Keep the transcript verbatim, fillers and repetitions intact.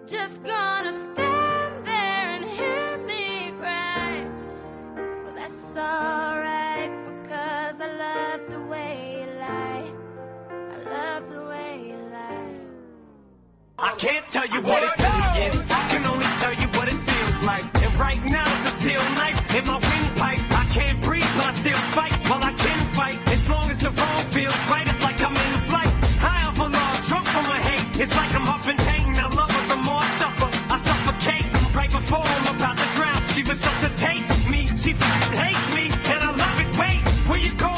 just gonna stand there and hear me cry. Well, that's alright, because I love the way you lie. I love the way you lie. I can't tell you what it really is, I can only tell you what it feels like. And right now it's a steel knife in my windpipe. I can't breathe, but I still fight. Well, I can fight, as long as the wrong feels right. It's like I'm in a flight, high off a log, drunk from my hate. It's like I'm huffing pain, I love her the more I suffer. I suffocate, right before I'm about to drown. She resuscitates me, she f***ing hates me, and I love it. Wait, where you going?